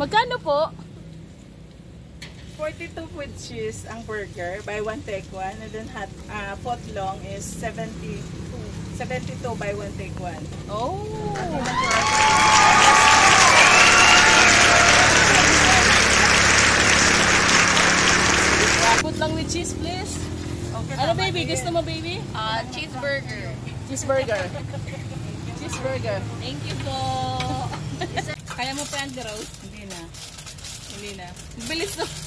Magkano po? 42 with cheese ang burger. Buy one take one. And then foot long is 72 buy one take one. Oh. Foot long with cheese, please. Okay, Ano baby? Gusto mo baby? Cheeseburger. Cheeseburger. Cheeseburger. Thank you po. Kaya mo pa yan, Rose? Hindi na. Bilis na.